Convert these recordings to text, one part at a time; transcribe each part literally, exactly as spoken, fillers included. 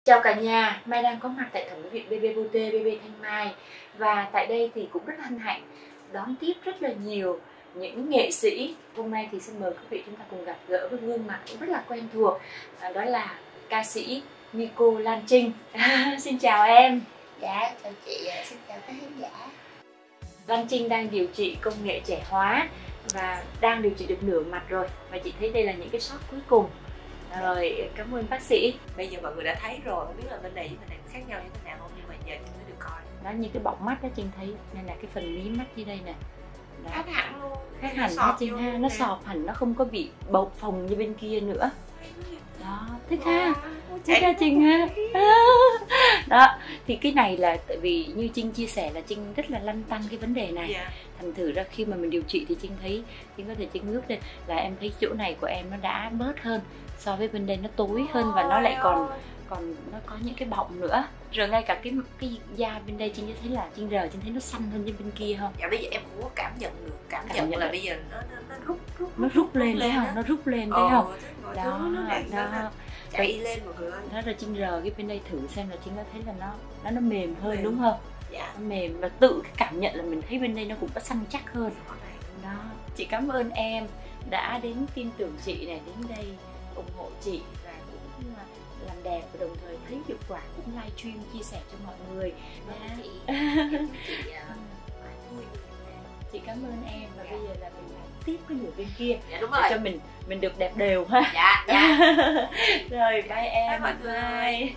Chào cả nhà, Mai đang có mặt tại thẩm mỹ viện bê bê Beauty, bê bê Thanh Mai. Và tại đây thì cũng rất hân hạnh đón tiếp rất là nhiều những nghệ sĩ. Hôm nay thì xin mời quý vị chúng ta cùng gặp gỡ với gương mặt cũng rất là quen thuộc. à, Đó là ca sĩ Nico Lan Trinh. Xin chào em. Dạ, chào chị, xin chào các khán giả. Lan Trinh đang điều trị công nghệ trẻ hóa và đang điều trị được nửa mặt rồi. Và chị thấy đây là những cái shot cuối cùng. Rồi, cảm ơn bác sĩ. Bây giờ mọi người đã thấy rồi, không biết là bên này với bên này khác nhau như thế nào không, nhưng mà giờ chúng mới được coi. Đó, như cái bọng mắt đó Trinh thấy, nên là cái phần mí mắt như đây nè. Khác hẳn luôn. Khác hẳn đó Trinh ha, nó sọp hẳn, nó không có bị bầu phồng như bên kia nữa. Đó, thích ha, thích ha Trinh ha. Đó, thì cái này là tại vì như Trinh chia sẻ là Trinh rất là lăn tăn cái vấn đề này. Yeah. Thành thử ra khi mà mình điều trị thì Trinh thấy, Trinh có thể Trinh ngước lên là em thấy chỗ này của em nó đã bớt hơn so với bên đây, nó tối hơn và nó lại còn còn nó có những cái bọng nữa. Rồi ngay cả cái cái da bên đây Trinh thấy là Trinh rờ Trinh thấy nó xanh hơn như bên kia không? Dạ bây giờ em cũng có cảm nhận được, cảm, cảm nhận, nhận là được. Bây giờ nó nó, nó rút rút nó rút lên đấy không? Nó rút lên đấy không? Đó, đó, nó, nó, nó chạy vậy, lên mọi người ơi. Đó rồi Trinh rờ cái bên đây thử xem là Trinh có thấy là nó nó nó mềm hơn mềm. Đúng không? Dạ. Nó mềm và tự cái cảm nhận là mình thấy bên đây nó cũng có săn chắc hơn. Đó, chị cảm ơn em đã đến tin tưởng chị này, đến đây ủng hộ chị và cũng làm đẹp và đồng thời thấy hiệu quả, cũng livestream chia sẻ cho mọi người. Dạ. Chị, chị, uh, chị cảm ơn em và dạ. Bây giờ là mình làm tiếp cái nửa bên kia. Dạ, đúng rồi. Để cho mình mình được đẹp đều ha. Dạ, dạ. Rồi bye em. Bye mọi người.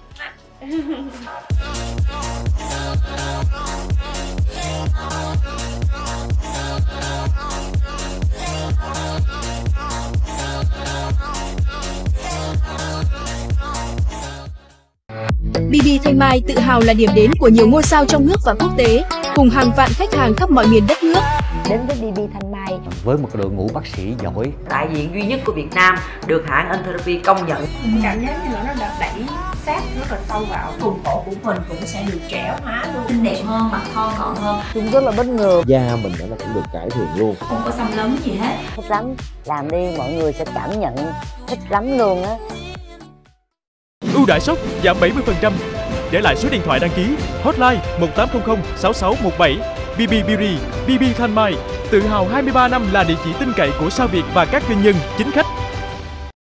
bê bê Thanh Mai tự hào là điểm đến của nhiều ngôi sao trong nước và quốc tế, cùng hàng vạn khách hàng khắp mọi miền đất nước. Đến với bê bê Thanh Mai với một đội ngũ bác sĩ giỏi, đại diện duy nhất của Việt Nam được hãng Entherapy công nhận. Cảm giác như là nó đã đẩy sát rất là sâu vào vùng cổ của mình, cũng sẽ được trẻ hóa luôn, xinh đẹp hơn, mặt thon gọn hơn. Chúng rất là bất ngờ. Da mình nó cũng được cải thiện luôn, không có xăm lấn gì hết. Thích lắm, làm đi mọi người sẽ cảm nhận thích lắm luôn á. Ưu đãi sốc giảm bảy mươi phần trăm. Để lại số điện thoại đăng ký hotline một tám không không sáu sáu một bảy. bê bê Beauty, bê bê Thanh Mai tự hào hai mươi ba năm là địa chỉ tin cậy của sao Việt và các doanh nhân, chính khách.